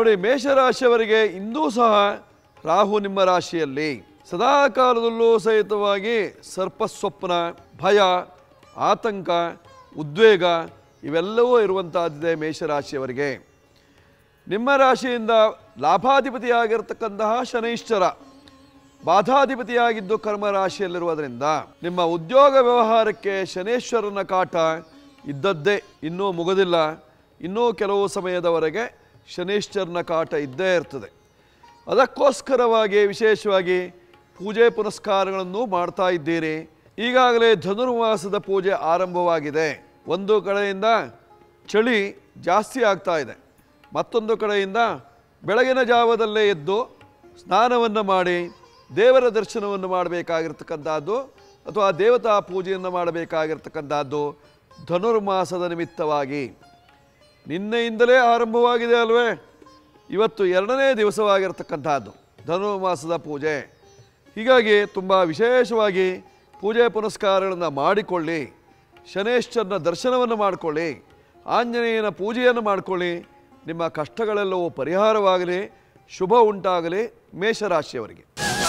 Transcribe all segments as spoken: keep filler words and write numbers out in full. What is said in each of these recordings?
ನೋಡಿ, ಮೇಷರಾಶಿಯವರಿಗೆ ಇಂದೂ ಸಹ ರಾಹು ನಿಮ್ಮ ರಾಶಿಯಲ್ಲಿ ಸದಾ ಕಾಲದಲ್ಲೂ ಸಹಿತವಾಗಿ ಸರ್ಪಸ್ವಪ್ನ, ಭಯ, ಆತಂಕ, ಉದ್ವೇಗ ಇವೆಲ್ಲವೂ ಇರುವಂತಹದ್ದಿದೆ ಮೇಷರಾಶಿಯವರಿಗೆ. ನಿಮ್ಮ ರಾಶಿಯಿಂದ ಲಾಭಾಧಿಪತಿಯಾಗಿರ್ತಕ್ಕಂತಹ ಶನೈಶ್ಚರ ಬಾಧಾಧಿಪತಿಯಾಗಿದ್ದು ಕರ್ಮ ರಾಶಿಯಲ್ಲಿರುವುದರಿಂದ ನಿಮ್ಮ ಉದ್ಯೋಗ ವ್ಯವಹಾರಕ್ಕೆ ಶನೇಶ್ವರನ ಕಾಟ ಇದ್ದದ್ದೇ, ಇನ್ನೂ ಮುಗಿದಿಲ್ಲ. ಇನ್ನೂ ಕೆಲವು ಸಮಯದವರೆಗೆ ಶನೇಶ್ವರನ ಕಾಟ ಇದ್ದೇ ಇರ್ತದೆ. ಅದಕ್ಕೋಸ್ಕರವಾಗಿ ವಿಶೇಷವಾಗಿ ಪೂಜೆ ಪುನಸ್ಕಾರಗಳನ್ನು ಮಾಡ್ತಾ ಇದ್ದೀರಿ. ಈಗಾಗಲೇ ಧನುರ್ಮಾಸದ ಪೂಜೆ ಆರಂಭವಾಗಿದೆ. ಒಂದು ಕಡೆಯಿಂದ ಚಳಿ ಜಾಸ್ತಿ ಆಗ್ತಾ ಇದೆ, ಮತ್ತೊಂದು ಕಡೆಯಿಂದ ಬೆಳಗಿನ ಜಾವದಲ್ಲೇ ಎದ್ದು ಸ್ನಾನವನ್ನು ಮಾಡಿ ದೇವರ ದರ್ಶನವನ್ನು ಮಾಡಬೇಕಾಗಿರ್ತಕ್ಕಂಥದ್ದು ಅಥವಾ ದೇವತಾ ಪೂಜೆಯನ್ನು ಮಾಡಬೇಕಾಗಿರ್ತಕ್ಕಂಥದ್ದು ಧನುರ್ಮಾಸದ ನಿಮಿತ್ತವಾಗಿ. ನಿನ್ನೆಯಿಂದಲೇ ಆರಂಭವಾಗಿದೆ ಅಲ್ವೇ? ಇವತ್ತು ಎರಡನೇ ದಿವಸವಾಗಿರ್ತಕ್ಕಂಥದ್ದು ಧನುರ್ಮಾಸದ ಪೂಜೆ. ಹೀಗಾಗಿ ತುಂಬ ವಿಶೇಷವಾಗಿ ಪೂಜೆ ಪುನಸ್ಕಾರಗಳನ್ನು ಮಾಡಿಕೊಳ್ಳಿ, ಶನೇಶ್ವರನ ದರ್ಶನವನ್ನು ಮಾಡಿಕೊಳ್ಳಿ, ಆಂಜನೇಯನ ಪೂಜೆಯನ್ನು ಮಾಡಿಕೊಳ್ಳಿ. ನಿಮ್ಮ ಕಷ್ಟಗಳೆಲ್ಲವೂ ಪರಿಹಾರವಾಗಲಿ, ಶುಭ ಉಂಟಾಗಲಿ ಮೇಷರಾಶಿಯವರಿಗೆ.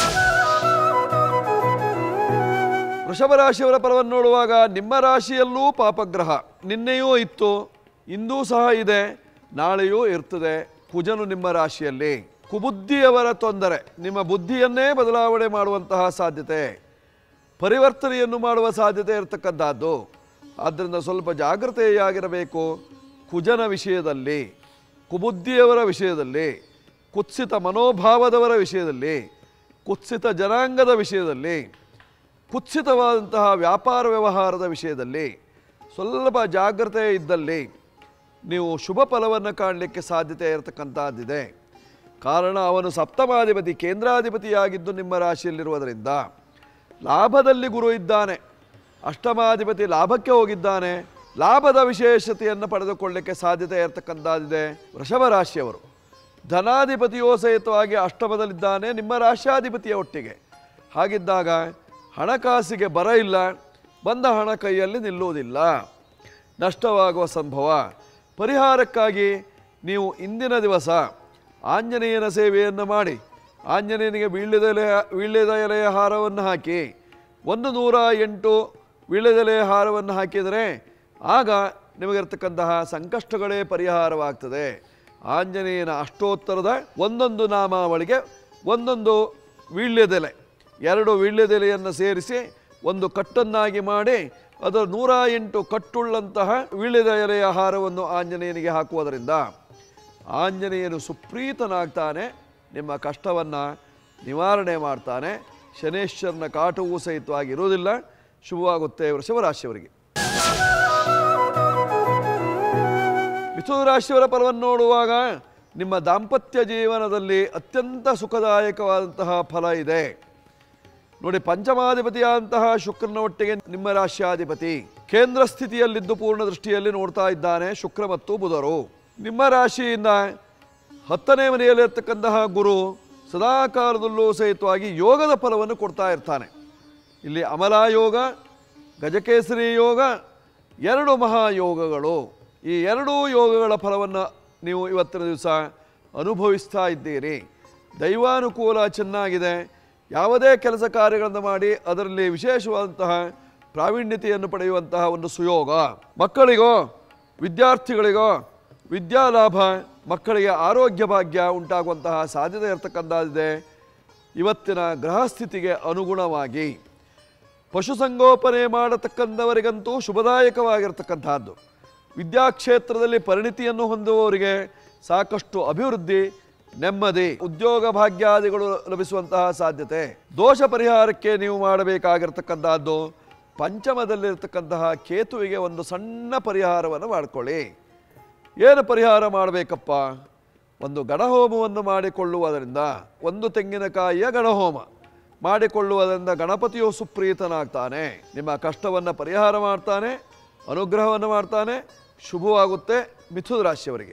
ವೃಷಭ ರಾಶಿಯವರ ಫಲವನ್ನು ನೋಡುವಾಗ ನಿಮ್ಮ ರಾಶಿಯಲ್ಲೂ ಪಾಪಗ್ರಹ ನಿನ್ನೆಯೂ ಇತ್ತು, ಇಂದೂ ಸಹ ಇದೆ, ನಾಳೆಯೂ ಇರ್ತದೆ. ಕುಜನು ನಿಮ್ಮ ರಾಶಿಯಲ್ಲಿ. ಕುಬುದ್ಧಿಯವರ ತೊಂದರೆ, ನಿಮ್ಮ ಬುದ್ಧಿಯನ್ನೇ ಬದಲಾವಣೆ ಮಾಡುವಂತಹ ಸಾಧ್ಯತೆ, ಪರಿವರ್ತನೆಯನ್ನು ಮಾಡುವ ಸಾಧ್ಯತೆ ಇರತಕ್ಕಂಥದ್ದು. ಆದ್ದರಿಂದ ಸ್ವಲ್ಪ ಜಾಗೃತೆಯಾಗಿರಬೇಕು. ಕುಜನ ವಿಷಯದಲ್ಲಿ, ಕುಬುದ್ಧಿಯವರ ವಿಷಯದಲ್ಲಿ, ಕುತ್ಸಿತ ಮನೋಭಾವದವರ ವಿಷಯದಲ್ಲಿ, ಕುತ್ಸಿತ ಜನಾಂಗದ ವಿಷಯದಲ್ಲಿ, ಕುತ್ಸಿತವಾದಂತಹ ವ್ಯಾಪಾರ ವ್ಯವಹಾರದ ವಿಷಯದಲ್ಲಿ ಸ್ವಲ್ಪ ಜಾಗ್ರತೆ ಇದ್ದಲ್ಲಿ ನೀವು ಶುಭ ಫಲವನ್ನು ಕಾಣಲಿಕ್ಕೆ ಸಾಧ್ಯತೆ ಇರತಕ್ಕಂಥದ್ದಿದೆ. ಕಾರಣ ಅವನು ಸಪ್ತಮಾಧಿಪತಿ, ಕೇಂದ್ರಾಧಿಪತಿಯಾಗಿದ್ದು ನಿಮ್ಮ ರಾಶಿಯಲ್ಲಿರುವುದರಿಂದ ಲಾಭದಲ್ಲಿ ಗುರು ಇದ್ದಾನೆ. ಅಷ್ಟಮಾಧಿಪತಿ ಲಾಭಕ್ಕೆ ಹೋಗಿದ್ದಾನೆ. ಲಾಭದ ವಿಶೇಷತೆಯನ್ನು ಪಡೆದುಕೊಳ್ಳಲಿಕ್ಕೆ ಸಾಧ್ಯತೆ ಇರತಕ್ಕಂಥದ್ದಿದೆ ವೃಷಭ ರಾಶಿಯವರು. ಧನಾಧಿಪತಿಯೋ ಸಹಿತವಾಗಿ ಅಷ್ಟಮದಲ್ಲಿದ್ದಾನೆ ನಿಮ್ಮ ರಾಶ್ಯಾಧಿಪತಿಯ ಒಟ್ಟಿಗೆ. ಹಾಗಿದ್ದಾಗ ಹಣಕಾಸಿಗೆ ಬರ ಇಲ್ಲ, ಬಂದ ಹಣ ಕೈಯಲ್ಲಿ ನಿಲ್ಲುವುದಿಲ್ಲ, ನಷ್ಟವಾಗುವ ಸಂಭವ. ಪರಿಹಾರಕ್ಕಾಗಿ ನೀವು ಇಂದಿನ ದಿವಸ ಆಂಜನೇಯನ ಸೇವೆಯನ್ನು ಮಾಡಿ, ಆಂಜನೇಯನಿಗೆ ವೀಳ್ಯದೆಲೆಯ ವೀಳ್ಯದ ಎಲೆಯ ಹಾರವನ್ನು ಹಾಕಿ, ಒಂದು ನೂರ ಎಂಟು ವೀಳ್ಯದೆಲೆಯ ಹಾರವನ್ನು ಹಾಕಿದರೆ ಆಗ ನಿಮಗಿರ್ತಕ್ಕಂತಹ ಸಂಕಷ್ಟಗಳೇ ಪರಿಹಾರವಾಗ್ತದೆ. ಆಂಜನೇಯನ ಅಷ್ಟೋತ್ತರದ ಒಂದೊಂದು ನಾಮಾವಳಿಗೆ ಒಂದೊಂದು ವೀಳ್ಯದೆಲೆ, ಎರಡು ವೀಳ್ಯದೆಲೆಯನ್ನು ಸೇರಿಸಿ ಒಂದು ಕಟ್ಟನ್ನಾಗಿ ಮಾಡಿ ಅದರ ನೂರ ಎಂಟು ಕಟ್ಟುಳ್ಳಂತಹ ವೀಳ್ಯದ ಎಲೆಯ ಹಾರವನ್ನು ಆಂಜನೇಯನಿಗೆ ಹಾಕುವುದರಿಂದ ಆಂಜನೇಯನು ಸುಪ್ರೀತನಾಗ್ತಾನೆ, ನಿಮ್ಮ ಕಷ್ಟವನ್ನು ನಿವಾರಣೆ ಮಾಡ್ತಾನೆ. ಶನೇಶ್ವರನ ಕಾಟವೂ ಸಹಿತವಾಗಿ ಇರುವುದಿಲ್ಲ. ಶುಭವಾಗುತ್ತೆ ವೃಷಭರಾಶಿಯವರಿಗೆ. ಮಿಥುನ ರಾಶಿಯವರ ಫಲವನ್ನು ನೋಡುವಾಗ ನಿಮ್ಮ ದಾಂಪತ್ಯ ಜೀವನದಲ್ಲಿ ಅತ್ಯಂತ ಸುಖದಾಯಕವಾದಂತಹ ಫಲ ಇದೆ. ನೋಡಿ, ಪಂಚಮಾಧಿಪತಿಯಾದಂತಹ ಶುಕ್ರನ ಒಟ್ಟಿಗೆ ನಿಮ್ಮ ರಾಶ್ಯಾಧಿಪತಿ ಕೇಂದ್ರ ಸ್ಥಿತಿಯಲ್ಲಿದ್ದು ಪೂರ್ಣ ದೃಷ್ಟಿಯಲ್ಲಿ ನೋಡ್ತಾ ಇದ್ದಾನೆ ಶುಕ್ರ ಮತ್ತು ಬುಧರು. ನಿಮ್ಮ ರಾಶಿಯಿಂದ ಹತ್ತನೇ ಮನೆಯಲ್ಲಿರ್ತಕ್ಕಂತಹ ಗುರು ಸದಾ ಕಾಲದಲ್ಲೂ ಸಹಿತವಾಗಿ ಯೋಗದ ಫಲವನ್ನು ಕೊಡ್ತಾ ಇರ್ತಾನೆ. ಇಲ್ಲಿ ಅಮಲಾಯೋಗ, ಗಜಕೇಸರಿ ಯೋಗ, ಎರಡು ಮಹಾಯೋಗಗಳು. ಈ ಎರಡೂ ಯೋಗಗಳ ಫಲವನ್ನು ನೀವು ಇವತ್ತಿನ ದಿವಸ ಅನುಭವಿಸ್ತಾ ಇದ್ದೀರಿ. ದೈವಾನುಕೂಲ ಚೆನ್ನಾಗಿದೆ. ಯಾವುದೇ ಕೆಲಸ ಕಾರ್ಯಗಳನ್ನು ಮಾಡಿ ಅದರಲ್ಲಿ ವಿಶೇಷವಾದಂತಹ ಪ್ರಾವೀಣ್ಯತೆಯನ್ನು ಪಡೆಯುವಂತಹ ಒಂದು ಸುಯೋಗ. ಮಕ್ಕಳಿಗೋ ವಿದ್ಯಾರ್ಥಿಗಳಿಗೋ ವಿದ್ಯಾಲಾಭ, ಮಕ್ಕಳಿಗೆ ಆರೋಗ್ಯ ಭಾಗ್ಯ ಉಂಟಾಗುವಂತಹ ಸಾಧ್ಯತೆ ಇರತಕ್ಕಂಥದ್ದಿದೆ. ಇವತ್ತಿನ ಗ್ರಹಸ್ಥಿತಿಗೆ ಅನುಗುಣವಾಗಿ ಪಶುಸಂಗೋಪನೆ ಮಾಡತಕ್ಕಂಥವರಿಗಂತೂ ಶುಭದಾಯಕವಾಗಿರ್ತಕ್ಕಂಥದ್ದು. ವಿದ್ಯಾಕ್ಷೇತ್ರದಲ್ಲಿ ಪರಿಣಿತಿಯನ್ನು ಹೊಂದುವವರಿಗೆ ಸಾಕಷ್ಟು ಅಭಿವೃದ್ಧಿ, ನೆಮ್ಮದಿ, ಉದ್ಯೋಗ ಭಾಗ್ಯಾದಿಗಳು ಲಭಿಸುವಂತಹ ಸಾಧ್ಯತೆ. ದೋಷ ಪರಿಹಾರಕ್ಕೆ ನೀವು ಮಾಡಬೇಕಾಗಿರ್ತಕ್ಕಂಥದ್ದು ಪಂಚಮದಲ್ಲಿರ್ತಕ್ಕಂತಹ ಕೇತುವಿಗೆ ಒಂದು ಸಣ್ಣ ಪರಿಹಾರವನ್ನು ಮಾಡಿಕೊಳ್ಳಿ. ಏನು ಪರಿಹಾರ ಮಾಡಬೇಕಪ್ಪ? ಒಂದು ಗಣಹೋಮವನ್ನು ಮಾಡಿಕೊಳ್ಳುವುದರಿಂದ, ಒಂದು ತೆಂಗಿನಕಾಯಿಯ ಗಣಹೋಮ ಮಾಡಿಕೊಳ್ಳುವುದರಿಂದ ಗಣಪತಿಯು ಸುಪ್ರೀತನಾಗ್ತಾನೆ, ನಿಮ್ಮ ಕಷ್ಟವನ್ನು ಪರಿಹಾರ ಮಾಡ್ತಾನೆ, ಅನುಗ್ರಹವನ್ನು ಮಾಡ್ತಾನೆ. ಶುಭವಾಗುತ್ತೆ ಮಿಥುನ ರಾಶಿಯವರಿಗೆ.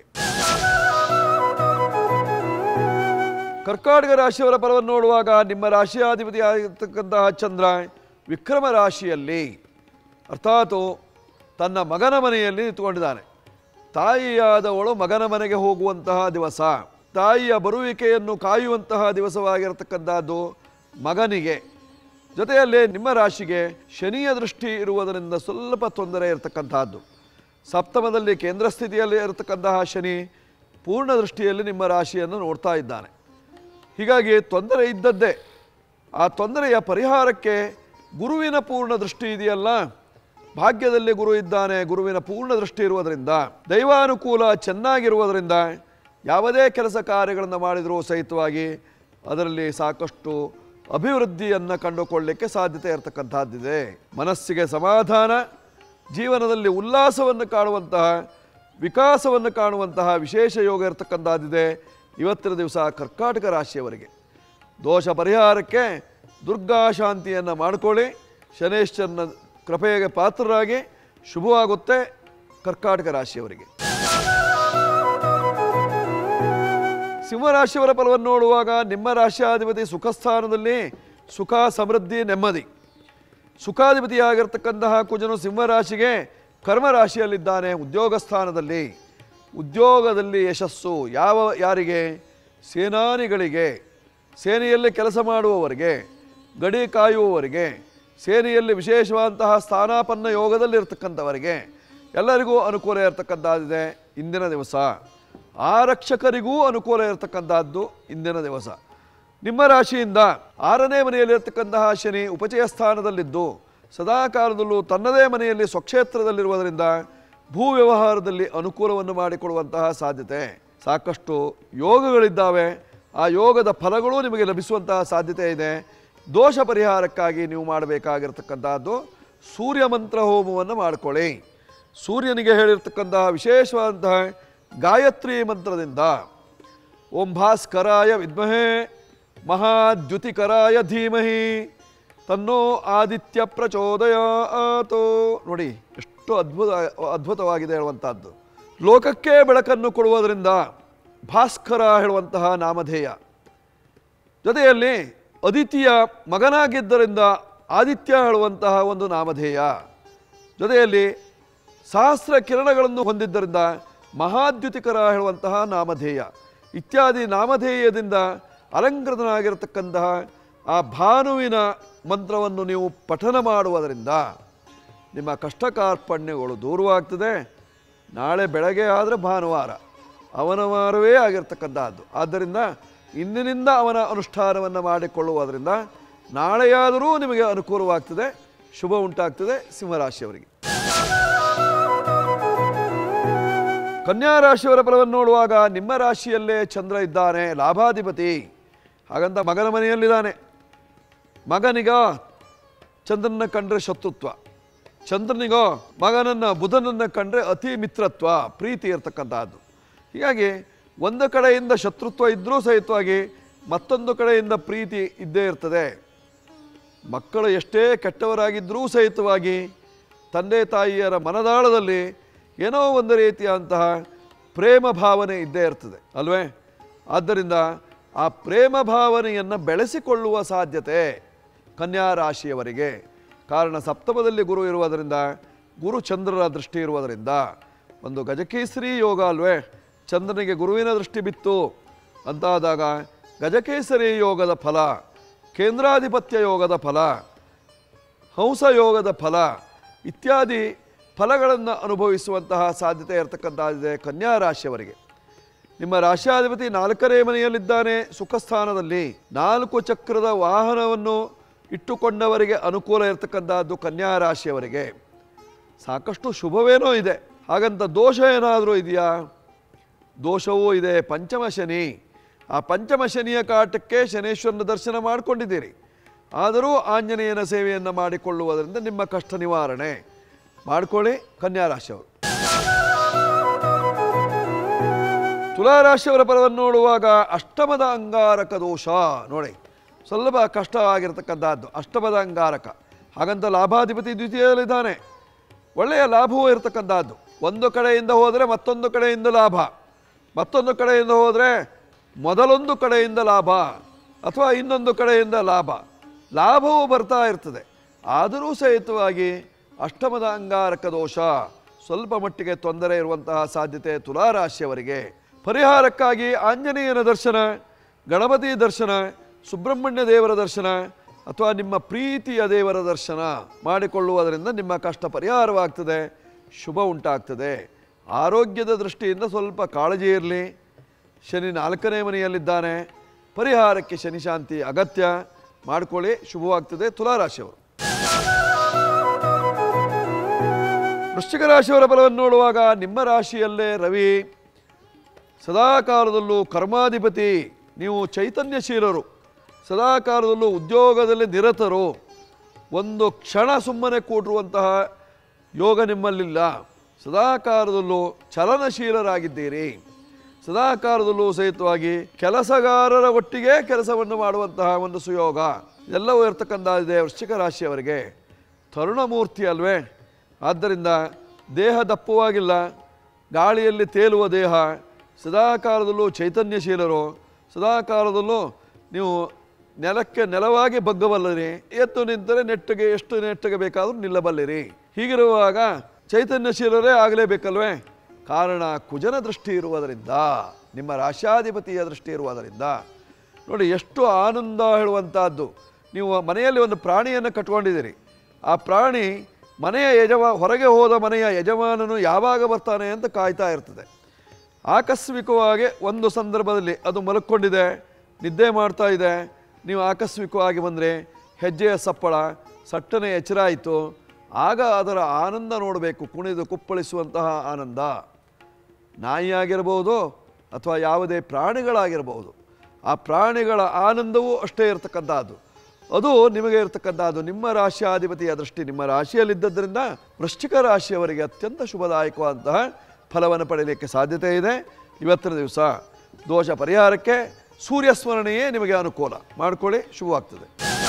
ಕರ್ಕಾಟಕ ರಾಶಿಯವರ ಫಲವನ್ನು ನೋಡುವಾಗ ನಿಮ್ಮ ರಾಶಿಯಾಧಿಪತಿ ಆಗಿರ್ತಕ್ಕಂತಹ ಚಂದ್ರ ವಿಕ್ರಮ ರಾಶಿಯಲ್ಲಿ, ಅರ್ಥಾತ್ ತನ್ನ ಮಗನ ಮನೆಯಲ್ಲಿ ನಿಂತುಕೊಂಡಿದ್ದಾನೆ. ತಾಯಿಯಾದವಳು ಮಗನ ಮನೆಗೆ ಹೋಗುವಂತಹ ದಿವಸ. ತಾಯಿಯ ಬರುವಿಕೆಯನ್ನು ಕಾಯುವಂತಹ ದಿವಸವಾಗಿರತಕ್ಕಂಥದ್ದು ಮಗನಿಗೆ. ಜೊತೆಯಲ್ಲಿ ನಿಮ್ಮ ರಾಶಿಗೆ ಶನಿಯ ದೃಷ್ಟಿ ಇರುವುದರಿಂದ ಸ್ವಲ್ಪ ತೊಂದರೆ ಇರತಕ್ಕಂತಹದ್ದು. ಸಪ್ತಮದಲ್ಲಿ ಕೇಂದ್ರ ಸ್ಥಿತಿಯಲ್ಲಿ ಇರತಕ್ಕಂತಹ ಶನಿ ಪೂರ್ಣ ದೃಷ್ಟಿಯಲ್ಲಿ ನಿಮ್ಮ ರಾಶಿಯನ್ನು ನೋಡ್ತಾ ಇದ್ದಾನೆ. ಹೀಗಾಗಿ ತೊಂದರೆ ಇದ್ದದ್ದೇ. ಆ ತೊಂದರೆಯ ಪರಿಹಾರಕ್ಕೆ ಗುರುವಿನ ಪೂರ್ಣ ದೃಷ್ಟಿ ಇದೆಯಲ್ಲ, ಭಾಗ್ಯದಲ್ಲಿ ಗುರು ಇದ್ದಾನೆ, ಗುರುವಿನ ಪೂರ್ಣ ದೃಷ್ಟಿ ಇರುವುದರಿಂದ, ದೈವಾನುಕೂಲ ಚೆನ್ನಾಗಿರುವುದರಿಂದ ಯಾವುದೇ ಕೆಲಸ ಕಾರ್ಯಗಳನ್ನು ಮಾಡಿದರೂ ಸಹಿತವಾಗಿ ಅದರಲ್ಲಿ ಸಾಕಷ್ಟು ಅಭಿವೃದ್ಧಿಯನ್ನು ಕಂಡುಕೊಳ್ಳಲಿಕ್ಕೆ ಸಾಧ್ಯತೆ ಇರತಕ್ಕಂಥದ್ದಿದೆ. ಮನಸ್ಸಿಗೆ ಸಮಾಧಾನ, ಜೀವನದಲ್ಲಿ ಉಲ್ಲಾಸವನ್ನು ಕಾಣುವಂತಹ, ವಿಕಾಸವನ್ನು ಕಾಣುವಂತಹ ವಿಶೇಷ ಯೋಗ ಇರತಕ್ಕಂಥದ್ದಿದೆ ಇವತ್ತಿನ ದಿವಸ ಕರ್ಕಾಟಕ ರಾಶಿಯವರಿಗೆ. ದೋಷ ಪರಿಹಾರಕ್ಕೆ ದುರ್ಗಾ ಶಾಂತಿಯನ್ನು ಮಾಡಿಕೊಳ್ಳಿ. ಶನೇಶ್ವರನ ಕೃಪೆಗೆ ಪಾತ್ರರಾಗಿ ಶುಭವಾಗುತ್ತೆ ಕರ್ಕಾಟಕ ರಾಶಿಯವರಿಗೆ. ಸಿಂಹರಾಶಿಯವರ ಫಲವನ್ನು ನೋಡುವಾಗ ನಿಮ್ಮ ರಾಶಿಯಾಧಿಪತಿ ಸುಖಸ್ಥಾನದಲ್ಲಿ ಸುಖ, ಸಮೃದ್ಧಿ, ನೆಮ್ಮದಿ. ಸುಖಾಧಿಪತಿಯಾಗಿರ್ತಕ್ಕಂತಹ ಕುಜನು ಸಿಂಹರಾಶಿಗೆ ಕರ್ಮರಾಶಿಯಲ್ಲಿದ್ದಾನೆ, ಉದ್ಯೋಗ ಸ್ಥಾನದಲ್ಲಿ. ಉದ್ಯೋಗದಲ್ಲಿ ಯಶಸ್ಸು ಯಾವ ಯಾರಿಗೆ? ಸೇನಾನಿಗಳಿಗೆ, ಸೇನೆಯಲ್ಲಿ ಕೆಲಸ ಮಾಡುವವರಿಗೆ, ಗಡಿ ಕಾಯುವವರಿಗೆ, ಸೇನೆಯಲ್ಲಿ ವಿಶೇಷವಾದಂತಹ ಸ್ಥಾನಾಪನ್ನ ಯೋಗದಲ್ಲಿ ಇರತಕ್ಕಂಥವರಿಗೆ ಎಲ್ಲರಿಗೂ ಅನುಕೂಲ ಇರತಕ್ಕಂಥದ್ದಿದೆ ಇಂದಿನ ದಿವಸ. ಆರಕ್ಷಕರಿಗೂ ಅನುಕೂಲ ಇರತಕ್ಕಂಥದ್ದು ಇಂದಿನ ದಿವಸ. ನಿಮ್ಮ ರಾಶಿಯಿಂದ ಆರನೇ ಮನೆಯಲ್ಲಿರ್ತಕ್ಕಂತಹ ಶನಿ ಉಪಚಯ ಸ್ಥಾನದಲ್ಲಿದ್ದು ಸದಾ ಕಾಲದಲ್ಲೂ ತನ್ನದೇ ಮನೆಯಲ್ಲಿ ಸ್ವಕ್ಷೇತ್ರದಲ್ಲಿರುವುದರಿಂದ ಭೂ ವ್ಯವಹಾರದಲ್ಲಿ ಅನುಕೂಲವನ್ನು ಮಾಡಿಕೊಡುವಂತಹ ಸಾಧ್ಯತೆ. ಸಾಕಷ್ಟು ಯೋಗಗಳಿದ್ದಾವೆ. ಆ ಯೋಗದ ಫಲಗಳು ನಿಮಗೆ ಲಭಿಸುವಂತಹ ಸಾಧ್ಯತೆ ಇದೆ. ದೋಷ ಪರಿಹಾರಕ್ಕಾಗಿ ನೀವು ಮಾಡಬೇಕಾಗಿರ್ತಕ್ಕಂಥದ್ದು ಸೂರ್ಯ ಮಂತ್ರ ಹೋಮವನ್ನು ಮಾಡಿಕೊಳ್ಳಿ. ಸೂರ್ಯನಿಗೆ ಹೇಳಿರ್ತಕ್ಕಂತಹ ವಿಶೇಷವಾದಂತಹ ಗಾಯತ್ರಿ ಮಂತ್ರದಿಂದ ಓಂ ಭಾಸ್ಕರಾಯ ವಿದ್ಮಹೇ ಮಹಾದ್ಯುತಿಕರಾಯ ಧೀಮಹಿ ತನ್ನೋ ಆದಿತ್ಯ ಪ್ರಚೋದಯಾತ್. ನೋಡಿ ಎಷ್ಟು ಅದ್ಭುತ ಅದ್ಭುತವಾಗಿದೆ ಹೇಳುವಂಥದ್ದು. ಲೋಕಕ್ಕೆ ಬೆಳಕನ್ನು ಕೊಡುವುದರಿಂದ ಭಾಸ್ಕರ ಹೇಳುವಂತಹ ನಾಮಧೇಯ. ಜೊತೆಯಲ್ಲಿ ಅದಿತಿಯ ಮಗನಾಗಿದ್ದರಿಂದ ಆದಿತ್ಯ ಹೇಳುವಂತಹ ಒಂದು ನಾಮಧೇಯ. ಜೊತೆಯಲ್ಲಿ ಸಹಸ್ರ ಕಿರಣಗಳನ್ನು ಹೊಂದಿದ್ದರಿಂದ ಮಹಾದ್ಯುತಿಕರ ಹೇಳುವಂತಹ ನಾಮಧೇಯ ಇತ್ಯಾದಿ ನಾಮಧೇಯದಿಂದ ಅಲಂಕೃತನಾಗಿರತಕ್ಕಂತಹ ಆ ಭಾನುವಿನ ಮಂತ್ರವನ್ನು ನೀವು ಪಠನ ಮಾಡುವುದರಿಂದ ನಿಮ್ಮ ಕಷ್ಟ ಕಾರ್ಪಣ್ಯಗಳು ದೂರವಾಗ್ತದೆ. ನಾಳೆ ಬೆಳಗ್ಗೆ ಆದರೆ ಭಾನುವಾರ, ಅವನ ವಾರವೇ ಆಗಿರ್ತಕ್ಕಂಥದ್ದು. ಆದ್ದರಿಂದ ಇಂದಿನಿಂದ ಅವನ ಅನುಷ್ಠಾನವನ್ನು ಮಾಡಿಕೊಳ್ಳುವುದರಿಂದ ನಾಳೆಯಾದರೂ ನಿಮಗೆ ಅನುಕೂಲವಾಗ್ತದೆ, ಶುಭ ಉಂಟಾಗ್ತದೆ ಸಿಂಹರಾಶಿಯವರಿಗೆ. ಕನ್ಯಾ ರಾಶಿಯವರ ಫಲವನ್ನು ನೋಡುವಾಗ ನಿಮ್ಮ ರಾಶಿಯಲ್ಲೇ ಚಂದ್ರ ಇದ್ದಾನೆ, ಲಾಭಾಧಿಪತಿ. ಹಾಗಂತ ಮಗನ ಮನೆಯಲ್ಲಿದ್ದಾನೆ. ಮಗನಿಗ ಚಂದ್ರನ ಕಂಡ್ರೆ ಶತ್ರುತ್ವ, ಚಂದ್ರನಿಗೋ ಮಗನನ್ನು ಬುಧನನ್ನು ಕಂಡ್ರೆ ಅತಿ ಮಿತ್ರತ್ವ, ಪ್ರೀತಿ ಇರತಕ್ಕಂಥದ್ದು. ಹೀಗಾಗಿ ಒಂದು ಕಡೆಯಿಂದ ಶತ್ರುತ್ವ ಇದ್ದರೂ ಸಹಿತವಾಗಿ ಮತ್ತೊಂದು ಕಡೆಯಿಂದ ಪ್ರೀತಿ ಇದ್ದೇ ಇರ್ತದೆ. ಮಕ್ಕಳು ಎಷ್ಟೇ ಕೆಟ್ಟವರಾಗಿದ್ದರೂ ಸಹಿತವಾಗಿ ತಂದೆ ತಾಯಿಯರ ಮನದಾಳದಲ್ಲಿ ಏನೋ ಒಂದು ರೀತಿಯಂತಹ ಪ್ರೇಮ ಭಾವನೆ ಇದ್ದೇ ಇರ್ತದೆ ಅಲ್ವೇ? ಆದ್ದರಿಂದ ಆ ಪ್ರೇಮ ಭಾವನೆಯನ್ನು ಬೆಳೆಸಿಕೊಳ್ಳುವ ಸಾಧ್ಯತೆ ಕನ್ಯಾ ರಾಶಿಯವರಿಗೆ. ಕಾರಣ ಸಪ್ತಮದಲ್ಲಿ ಗುರು ಇರುವುದರಿಂದ, ಗುರು ಚಂದ್ರರ ದೃಷ್ಟಿ ಇರುವುದರಿಂದ ಒಂದು ಗಜಕೇಸರಿ ಯೋಗ ಅಲ್ವೇ? ಚಂದ್ರನಿಗೆ ಗುರುವಿನ ದೃಷ್ಟಿ ಬಿತ್ತು ಅಂತಾದಾಗ ಗಜಕೇಸರಿ ಯೋಗದ ಫಲ, ಕೇಂದ್ರಾಧಿಪತ್ಯ ಯೋಗದ ಫಲ, ಹಂಸ ಯೋಗದ ಫಲ ಇತ್ಯಾದಿ ಫಲಗಳನ್ನು ಅನುಭವಿಸುವಂತಹ ಸಾಧ್ಯತೆ ಇರತಕ್ಕಂಥದ್ದಿದೆ ಕನ್ಯಾ ರಾಶಿಯವರಿಗೆ. ನಿಮ್ಮ ರಾಶಿಯಾಧಿಪತಿ ನಾಲ್ಕನೇ ಮನೆಯಲ್ಲಿದ್ದಾನೆ ಸುಖಸ್ಥಾನದಲ್ಲಿ. ನಾಲ್ಕು ಚಕ್ರದ ವಾಹನವನ್ನು ಇಟ್ಟುಕೊಂಡವರಿಗೆ ಅನುಕೂಲ ಇರತಕ್ಕಂಥದ್ದು ಕನ್ಯಾ ರಾಶಿಯವರಿಗೆ. ಸಾಕಷ್ಟು ಶುಭವೇನೋ ಇದೆ. ಹಾಗಂತ ದೋಷ ಏನಾದರೂ ಇದೆಯಾ? ದೋಷವೂ ಇದೆ, ಪಂಚಮ ಶನಿ. ಆ ಪಂಚಮ ಶನಿಯ ಕಾಟಕ್ಕೆ ಶನೇಶ್ವರನ ದರ್ಶನ ಮಾಡಿಕೊಂಡಿದ್ದೀರಿ. ಆದರೂ ಆಂಜನೇಯನ ಸೇವೆಯನ್ನು ಮಾಡಿಕೊಳ್ಳುವುದರಿಂದ ನಿಮ್ಮ ಕಷ್ಟ ನಿವಾರಣೆ ಮಾಡಿಕೊಳ್ಳಿ ಕನ್ಯಾ ರಾಶಿಯವರು. ತುಲಾರಾಶಿಯವರ ಫಲವನ್ನು ನೋಡುವಾಗ ಅಷ್ಟಮದ ಅಂಗಾರಕ ದೋಷ ನೋಡಿ, ಸ್ವಲ್ಪ ಕಷ್ಟವಾಗಿರ್ತಕ್ಕಂಥದ್ದು ಅಷ್ಟಮದ ಅಂಗಾರಕ. ಹಾಗಂತ ಲಾಭಾಧಿಪತಿ ದ್ವಿತೀಯದಲ್ಲಿದ್ದಾನೆ, ಒಳ್ಳೆಯ ಲಾಭವೂ ಇರತಕ್ಕಂಥದ್ದು. ಒಂದು ಕಡೆಯಿಂದ ಹೋದರೆ ಮತ್ತೊಂದು ಕಡೆಯಿಂದ ಲಾಭ, ಮತ್ತೊಂದು ಕಡೆಯಿಂದ ಹೋದರೆ ಮೊದಲೊಂದು ಕಡೆಯಿಂದ ಲಾಭ ಅಥವಾ ಇನ್ನೊಂದು ಕಡೆಯಿಂದ ಲಾಭ, ಲಾಭವೂ ಬರ್ತಾ ಇರ್ತದೆ. ಆದರೂ ಸಹಿತವಾಗಿ ಅಷ್ಟಮದ ಅಂಗಾರಕ ದೋಷ ಸ್ವಲ್ಪ ಮಟ್ಟಿಗೆ ತೊಂದರೆ ಇರುವಂತಹ ಸಾಧ್ಯತೆ ತುಲಾರಾಶಿಯವರಿಗೆ. ಪರಿಹಾರಕ್ಕಾಗಿ ಆಂಜನೇಯನ ದರ್ಶನ, ಗಣಪತಿ ದರ್ಶನ, ಸುಬ್ರಹ್ಮಣ್ಯ ದೇವರ ದರ್ಶನ ಅಥವಾ ನಿಮ್ಮ ಪ್ರೀತಿಯ ದೇವರ ದರ್ಶನ ಮಾಡಿಕೊಳ್ಳುವುದರಿಂದ ನಿಮ್ಮ ಕಷ್ಟ ಪರಿಹಾರವಾಗ್ತದೆ, ಶುಭ ಉಂಟಾಗ್ತದೆ. ಆರೋಗ್ಯದ ದೃಷ್ಟಿಯಿಂದ ಸ್ವಲ್ಪ ಕಾಳಜಿ ಇರಲಿ. ಶನಿ ನಾಲ್ಕನೇ ಮನೆಯಲ್ಲಿದ್ದಾನೆ, ಪರಿಹಾರಕ್ಕೆ ಶನಿ ಶಾಂತಿ ಅಗತ್ಯ, ಮಾಡಿಕೊಳ್ಳಿ, ಶುಭವಾಗ್ತದೆ. ತುಲಾರಾಶಿಯವರು. ವೃಶ್ಚಿಕ ರಾಶಿಯವರ ಫಲವನ್ನು ನೋಡುವಾಗ ನಿಮ್ಮ ರಾಶಿಯಲ್ಲೇ ರವಿ ಸದಾಕಾಲದಲ್ಲೂ ಕರ್ಮಾಧಿಪತಿ. ನೀವು ಚೈತನ್ಯಶೀಲರು, ಸದಾಕಾಲದಲ್ಲೂ ಉದ್ಯೋಗದಲ್ಲಿ ನಿರತರು. ಒಂದು ಕ್ಷಣ ಸುಮ್ಮನೆ ಕೂಡಿರುವಂತಹ ಯೋಗ ನಿಮ್ಮಲ್ಲಿಲ್ಲ. ಸದಾಕಾಲದಲ್ಲೂ ಚಲನಶೀಲರಾಗಿದ್ದೀರಿ. ಸದಾಕಾಲದಲ್ಲೂ ಸಹಿತವಾಗಿ ಕೆಲಸಗಾರರ ಒಟ್ಟಿಗೆ ಕೆಲಸವನ್ನು ಮಾಡುವಂತಹ ಒಂದು ಸುಯೋಗ ಎಲ್ಲವೂ ಇರ್ತಕ್ಕಂಥದ್ದಿದೆ ವೃಶ್ಚಿಕ ರಾಶಿಯವರಿಗೆ. ತರುಣಮೂರ್ತಿ ಅಲ್ವೇ, ಆದ್ದರಿಂದ ದೇಹ ದಪ್ಪವಾಗಿಲ್ಲ, ಗಾಳಿಯಲ್ಲಿ ತೇಲುವ ದೇಹ. ಸದಾಕಾಲದಲ್ಲೂ ಚೈತನ್ಯಶೀಲರು, ಸದಾಕಾಲದಲ್ಲೂ ನೀವು ನೆಲಕ್ಕೆ ನೆಲವಾಗಿ ಬಗ್ಗಬಲ್ಲರಿ, ಎತ್ತು ನಿಂತರೆ ನೆಟ್ಟಿಗೆ ಎಷ್ಟು ನೆಟ್ಟಿಗೆ ಬೇಕಾದರೂ ನಿಲ್ಲಬಲ್ಲಿರಿ. ಹೀಗಿರುವಾಗ ಚೈತನ್ಯಶೀಲರೇ ಆಗಲೇಬೇಕಲ್ವೇ? ಕಾರಣ ಕುಜನ ದೃಷ್ಟಿ ಇರುವುದರಿಂದ, ನಿಮ್ಮ ರಾಶ್ಯಾಧಿಪತಿಯ ದೃಷ್ಟಿ ಇರುವುದರಿಂದ. ನೋಡಿ ಎಷ್ಟು ಆನಂದ ಹೇಳುವಂಥದ್ದು. ನೀವು ಮನೆಯಲ್ಲಿ ಒಂದು ಪ್ರಾಣಿಯನ್ನು ಕಟ್ಕೊಂಡಿದ್ದೀರಿ. ಆ ಪ್ರಾಣಿ ಮನೆಯ ಯಜಮಾ ಹೊರಗೆ ಹೋದ ಮನೆಯ ಯಜಮಾನನು ಯಾವಾಗ ಬರ್ತಾನೆ ಅಂತ ಕಾಯ್ತಾ ಇರ್ತದೆ. ಆಕಸ್ಮಿಕವಾಗಿ ಒಂದು ಸಂದರ್ಭದಲ್ಲಿ ಅದು ಮಲಕ್ಕೊಂಡಿದೆ, ನಿದ್ದೆ ಮಾಡ್ತಾ ಇದೆ, ನೀವು ಆಕಸ್ಮಿಕವಾಗಿ ಬಂದರೆ ಹೆಜ್ಜೆಯ ಸಪ್ಪಳ, ಸಟ್ಟನೆ ಎಚ್ಚರ ಆಯಿತು. ಆಗ ಅದರ ಆನಂದ ನೋಡಬೇಕು, ಕುಣಿದು ಕುಪ್ಪಳಿಸುವಂತಹ ಆನಂದ. ನಾಯಿಯಾಗಿರ್ಬೋದು ಅಥವಾ ಯಾವುದೇ ಪ್ರಾಣಿಗಳಾಗಿರ್ಬೋದು, ಆ ಪ್ರಾಣಿಗಳ ಆನಂದವೂ ಅಷ್ಟೇ ಇರತಕ್ಕಂಥದ್ದು. ಅದು ನಿಮಗೆ ಇರತಕ್ಕಂಥದ್ದು. ನಿಮ್ಮ ರಾಶಿಯಾಧಿಪತಿಯ ದೃಷ್ಟಿ ನಿಮ್ಮ ರಾಶಿಯಲ್ಲಿದ್ದರಿಂದ ವೃಶ್ಚಿಕ ರಾಶಿಯವರಿಗೆ ಅತ್ಯಂತ ಶುಭದಾಯಕವಾದಂತಹ ಫಲವನ್ನು ಪಡೆಯಲಿಕ್ಕೆ ಸಾಧ್ಯತೆ ಇದೆ. ಇವತ್ತಿನ ದಿವಸ ದೋಷ ಪರಿಹಾರಕ್ಕೆ ಸೂರ್ಯ ಸ್ಮರಣೆಯೇ ನಿಮಗೆ ಅನುಕೂಲ, ಮಾಡಿಕೊಳ್ಳಿ, ಶುಭವಾಗ್ತದೆ.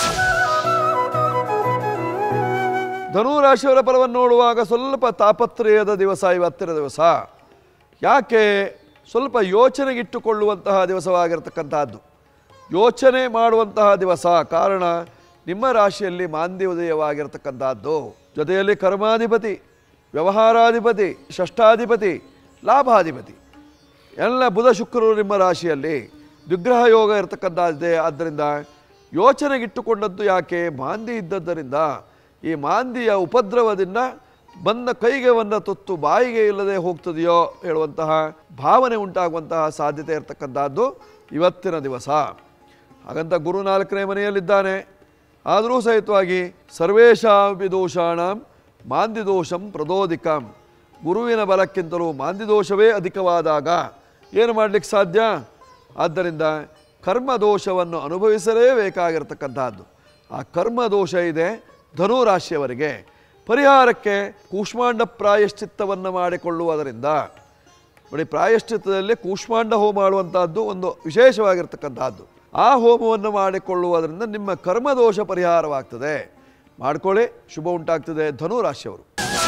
ಧನುರಾಶಿಯವರ ಫಲವನ್ನು ನೋಡುವಾಗ ಸ್ವಲ್ಪ ತಾಪತ್ರಯದ ದಿವಸ ಇವತ್ತಿನ ದಿವಸ. ಯಾಕೆ? ಸ್ವಲ್ಪ ಯೋಚನೆಗಿಟ್ಟುಕೊಳ್ಳುವಂತಹ ದಿವಸವಾಗಿರ್ತಕ್ಕಂಥದ್ದು, ಯೋಚನೆ ಮಾಡುವಂತಹ ದಿವಸ. ಕಾರಣ ನಿಮ್ಮ ರಾಶಿಯಲ್ಲಿ ಮಾಂದ್ಯ ಉದಯವಾಗಿರ್ತಕ್ಕಂಥದ್ದು. ಜೊತೆಯಲ್ಲಿ ಕರ್ಮಾಧಿಪತಿ, ವ್ಯವಹಾರಾಧಿಪತಿ, ಷಷ್ಠಾಧಿಪತಿ, ಲಾಭಾಧಿಪತಿ ಎಲ್ಲ ಬುಧ ಶುಕ್ರರು ನಿಮ್ಮ ರಾಶಿಯಲ್ಲಿ. ದ್ವಿಗ್ರಹ ಯೋಗ ಇರತಕ್ಕಂಥದ್ದೇ. ಆದ್ದರಿಂದ ಯೋಚನೆಗಿಟ್ಟುಕೊಂಡದ್ದು ಯಾಕೆ? ಮಾಂದಿ ಇದ್ದದ್ದರಿಂದ. ಈ ಮಾಂದಿಯ ಉಪದ್ರವದಿಂದ ಬಂದ ಕೈಗೆ ಬಂದ ತುತ್ತು ಬಾಯಿಗೆ ಇಲ್ಲದೆ ಹೋಗ್ತದೆಯೋ ಹೇಳುವಂತಹ ಭಾವನೆ ಉಂಟಾಗುವಂತಹ ಸಾಧ್ಯತೆ ಇರತಕ್ಕಂಥದ್ದು ಇವತ್ತಿನ ದಿವಸ. ಹಾಗಂತ ಗುರು ನಾಲ್ಕನೇ ಮನೆಯಲ್ಲಿದ್ದಾನೆ. ಆದರೂ ಸಹಿತವಾಗಿ ಸರ್ವೇಷಾಮಪಿ ದೋಷಾಣಂ ಮಾಂದಿ ದೋಷಂ ಪ್ರದೋದಿಕಂ. ಗುರುವಿನ ಬಲಕ್ಕಿಂತಲೂ ಮಾಂದಿ ದೋಷವೇ ಅಧಿಕವಾದಾಗ ಏನು ಮಾಡಲಿಕ್ಕೆ ಸಾಧ್ಯ? ಆದ್ದರಿಂದ ಕರ್ಮದೋಷವನ್ನು ಅನುಭವಿಸಲೇಬೇಕಾಗಿರ್ತಕ್ಕಂಥದ್ದು. ಆ ಕರ್ಮದೋಷ ಇದೆ ಧನುರಾಶಿಯವರಿಗೆ. ಪರಿಹಾರಕ್ಕೆ ಕೂಷ್ಮಾಂಡ ಪ್ರಾಯಶ್ಚಿತ್ತವನ್ನು ಮಾಡಿಕೊಳ್ಳುವುದರಿಂದ. ನೋಡಿ, ಪ್ರಾಯಶ್ಚಿತ್ತದಲ್ಲಿ ಕೂಷ್ಮಾಂಡ ಹೋಮ ಮಾಡುವಂಥದ್ದು ಒಂದು ವಿಶೇಷವಾಗಿರ್ತಕ್ಕಂಥದ್ದು. ಆ ಹೋಮವನ್ನು ಮಾಡಿಕೊಳ್ಳುವುದರಿಂದ ನಿಮ್ಮ ಕರ್ಮದೋಷ ಪರಿಹಾರವಾಗ್ತದೆ. ಮಾಡಿಕೊಳ್ಳಿ, ಶುಭ ಉಂಟಾಗ್ತದೆ. ಧನುರಾಶಿಯವರು.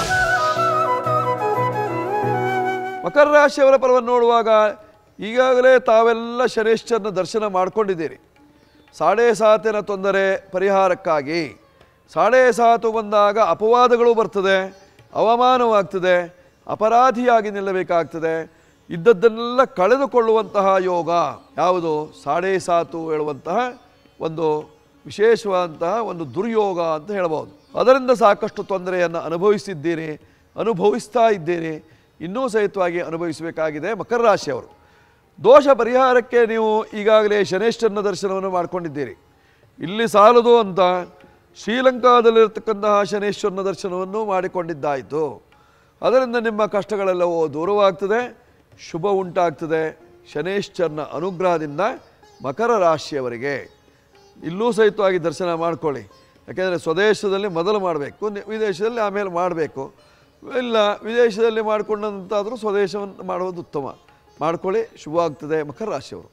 ಮಕರ ರಾಶಿಯವರ ಫಲವನ್ನು ನೋಡುವಾಗ ಈಗಾಗಲೇ ತಾವೆಲ್ಲ ಶನೇಶ್ವರನ ದರ್ಶನ ಮಾಡಿಕೊಂಡಿದ್ದೀರಿ. ಸಾಡೆ ಸಾತಿನ ತೊಂದರೆ ಪರಿಹಾರಕ್ಕಾಗಿ. ಸಾಡೆ ಸಾತು ಬಂದಾಗ ಅಪವಾದಗಳು ಬರ್ತದೆ, ಅವಮಾನವಾಗ್ತದೆ, ಅಪರಾಧಿಯಾಗಿ ನಿಲ್ಲಬೇಕಾಗ್ತದೆ. ಇದ್ದದ್ದನ್ನೆಲ್ಲ ಕಳೆದುಕೊಳ್ಳುವಂತಹ ಯೋಗ ಯಾವುದು? ಸಾಡೆ ಸಾತು ಹೇಳುವಂತಹ ಒಂದು ವಿಶೇಷವಾದಂತಹ ಒಂದು ದುರ್ಯೋಗ ಅಂತ ಹೇಳ್ಬೋದು. ಅದರಿಂದ ಸಾಕಷ್ಟು ತೊಂದರೆಯನ್ನು ಅನುಭವಿಸಿದ್ದೀರಿ, ಅನುಭವಿಸ್ತಾ ಇದ್ದೀರಿ, ಇನ್ನೂ ಸಹಿತವಾಗಿ ಅನುಭವಿಸಬೇಕಾಗಿದೆ ಮಕರ ರಾಶಿಯವರು. ದೋಷ ಪರಿಹಾರಕ್ಕೆ ನೀವು ಈಗಾಗಲೇ ಶನೇಶ್ವರನ ದರ್ಶನವನ್ನು ಮಾಡಿಕೊಂಡಿದ್ದೀರಿ. ಇಲ್ಲಿ ಸಾಲದು ಅಂತ ಶ್ರೀಲಂಕಾದಲ್ಲಿರ್ತಕ್ಕಂತಹ ಶನೇಶ್ವರನ ದರ್ಶನವನ್ನು ಮಾಡಿಕೊಂಡಿದ್ದಾಯಿತು. ಅದರಿಂದ ನಿಮ್ಮ ಕಷ್ಟಗಳೆಲ್ಲವೂ ದೂರವಾಗ್ತದೆ, ಶುಭ ಉಂಟಾಗ್ತದೆ ಶನೇಶ್ವರನ ಅನುಗ್ರಹದಿಂದ ಮಕರ ರಾಶಿಯವರಿಗೆ. ಇಲ್ಲೂ ಸಹಿತವಾಗಿ ದರ್ಶನ ಮಾಡಿಕೊಳ್ಳಿ. ಯಾಕೆಂದರೆ ಸ್ವದೇಶದಲ್ಲಿ ಮೊದಲು ಮಾಡಬೇಕು, ವಿದೇಶದಲ್ಲಿ ಆಮೇಲೆ ಮಾಡಬೇಕು. ಇಲ್ಲ ವಿದೇಶದಲ್ಲಿ ಮಾಡಿಕೊಂಡಂತಾದರೂ ಸ್ವದೇಶವನ್ನು ಮಾಡುವುದು ಉತ್ತಮ. ಮಾಡಿಕೊಳ್ಳಿ, ಶುಭವಾಗ್ತದೆ ಮಕರ ರಾಶಿಯವರು.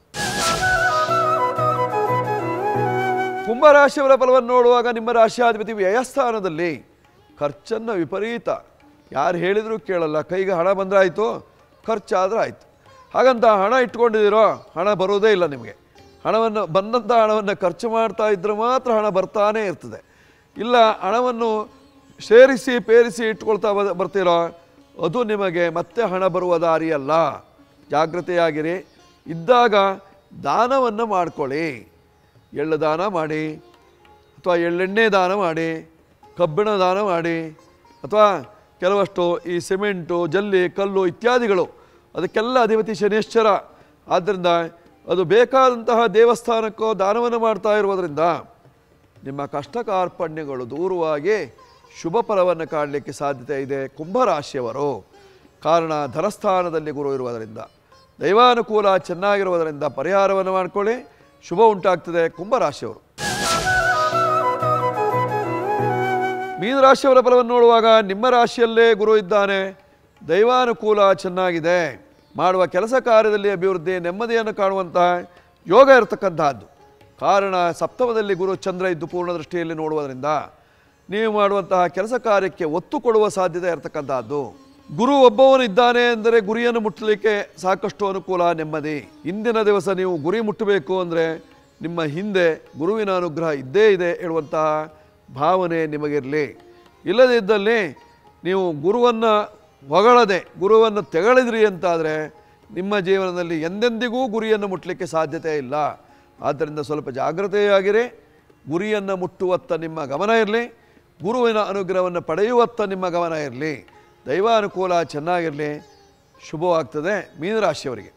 ಕುಂಭರಾಶಿಯವರ ಫಲವನ್ನು ನೋಡುವಾಗ ನಿಮ್ಮ ರಾಶಿಯಾಧಿಪತಿ ವ್ಯಯಸ್ಥಾನದಲ್ಲಿ. ಖರ್ಚನ್ನು ವಿಪರೀತ, ಯಾರು ಹೇಳಿದರೂ ಕೇಳಲ್ಲ. ಕೈಗೆ ಹಣ ಬಂದರೆ ಆಯಿತು, ಖರ್ಚಾದರೆ ಆಯಿತು. ಹಾಗಂತ ಹಣ ಇಟ್ಕೊಂಡಿದ್ದೀರೋ ಹಣ ಬರೋದೇ ಇಲ್ಲ ನಿಮಗೆ. ಹಣವನ್ನು ಬಂದಂಥ ಹಣವನ್ನು ಖರ್ಚು ಮಾಡ್ತಾ ಇದ್ದರೆ ಮಾತ್ರ ಹಣ ಬರ್ತಾನೇ ಇರ್ತದೆ. ಇಲ್ಲ ಹಣವನ್ನು ಸೇರಿಸಿ ಪೇರಿಸಿ ಇಟ್ಕೊಳ್ತಾ ಬರ್ತೀರೋ ಅದು ನಿಮಗೆ ಮತ್ತೆ ಹಣ ಬರುವ ದಾರಿಯಲ್ಲ. ಜಾಗೃತೆಯಾಗಿರಿ. ಇದ್ದಾಗ ದಾನವನ್ನು ಮಾಡ್ಕೊಳ್ಳಿ. ಎಳ್ಳು ದಾನ ಮಾಡಿ, ಅಥವಾ ಎಳ್ಳೆಣ್ಣೆ ದಾನ ಮಾಡಿ, ಕಬ್ಬಿಣ ದಾನ ಮಾಡಿ, ಅಥವಾ ಕೆಲವಷ್ಟು ಈ ಸಿಮೆಂಟು, ಜಲ್ಲಿ, ಕಲ್ಲು ಇತ್ಯಾದಿಗಳು, ಅದಕ್ಕೆಲ್ಲ ಅಧಿಪತಿ ಶನೇಶ್ವರ. ಆದ್ದರಿಂದ ಅದು ಬೇಕಾದಂತಹ ದೇವಸ್ಥಾನಕ್ಕೋ ದಾನವನ್ನು ಮಾಡ್ತಾ ಇರುವುದರಿಂದ ನಿಮ್ಮ ಕಷ್ಟ ಕಾರ್ಪಣ್ಯಗಳು ದೂರವಾಗಿ ಶುಭ ಫಲವನ್ನು ಕಾಣಲಿಕ್ಕೆ ಸಾಧ್ಯತೆ ಇದೆ ಕುಂಭರಾಶಿಯವರು. ಕಾರಣ ಧನಸ್ಥಾನದಲ್ಲಿ ಗುರು ಇರುವುದರಿಂದ, ದೈವಾನುಕೂಲ ಚೆನ್ನಾಗಿರುವುದರಿಂದ ಪರಿಹಾರವನ್ನು ಮಾಡಿಕೊಳ್ಳಿ, ಶುಭ ಉಂಟಾಗ್ತದೆ ಕುಂಭರಾಶಿಯವರು. ಮೀನರಾಶಿಯವರ ಫಲವನ್ನು ನೋಡುವಾಗ ನಿಮ್ಮ ರಾಶಿಯಲ್ಲೇ ಗುರು ಇದ್ದಾನೆ, ದೈವಾನುಕೂಲ ಚೆನ್ನಾಗಿದೆ, ಮಾಡುವ ಕೆಲಸ ಕಾರ್ಯದಲ್ಲಿ ಅಭಿವೃದ್ಧಿ, ನೆಮ್ಮದಿಯನ್ನು ಕಾಣುವಂತಹ ಯೋಗ ಇರತಕ್ಕಂತಹದ್ದು. ಕಾರಣ ಸಪ್ತಮದಲ್ಲಿ ಗುರು ಚಂದ್ರ ಇದ್ದು ಪೂರ್ಣ ದೃಷ್ಟಿಯಲ್ಲಿ ನೋಡುವುದರಿಂದ ನೀವು ಮಾಡುವಂತಹ ಕೆಲಸ ಕಾರ್ಯಕ್ಕೆ ಒತ್ತು ಕೊಡುವ ಸಾಧ್ಯತೆ ಇರತಕ್ಕಂತಹದ್ದು. ಗುರು ಒಬ್ಬವನು ಇದ್ದಾನೆ ಅಂದರೆ ಗುರಿಯನ್ನು ಮುಟ್ಟಲಿಕ್ಕೆ ಸಾಕಷ್ಟು ಅನುಕೂಲ, ನೆಮ್ಮದಿ. ಇಂದಿನ ದಿವಸ ನೀವು ಗುರಿ ಮುಟ್ಟಬೇಕು ಅಂದರೆ ನಿಮ್ಮ ಹಿಂದೆ ಗುರುವಿನ ಅನುಗ್ರಹ ಇದ್ದೇ ಇದೆ ಹೇಳುವಂತಹ ಭಾವನೆ ನಿಮಗಿರಲಿ. ಇಲ್ಲದೇ ಇದ್ದಲ್ಲಿ ನೀವು ಗುರುವನ್ನು ಹೊಗಳದೆ ಗುರುವನ್ನು ತೆಗಳಿದ್ರಿ ಅಂತಾದರೆ ನಿಮ್ಮ ಜೀವನದಲ್ಲಿ ಎಂದೆಂದಿಗೂ ಗುರಿಯನ್ನು ಮುಟ್ಟಲಿಕ್ಕೆ ಸಾಧ್ಯತೆ ಇಲ್ಲ. ಆದ್ದರಿಂದ ಸ್ವಲ್ಪ ಜಾಗೃತೆಯಾಗಿರಿ. ಗುರಿಯನ್ನು ಮುಟ್ಟುವತ್ತ ನಿಮ್ಮ ಗಮನ ಇರಲಿ, ಗುರುವಿನ ಅನುಗ್ರಹವನ್ನು ಪಡೆಯುವತ್ತ ನಿಮ್ಮ ಗಮನ ಇರಲಿ. ದೈವಾನುಕೂಲ ಚೆನ್ನಾಗಿರಲಿ, ಶುಭವಾಗ್ತದೆ ಮೀನರಾಶಿಯವರಿಗೆ.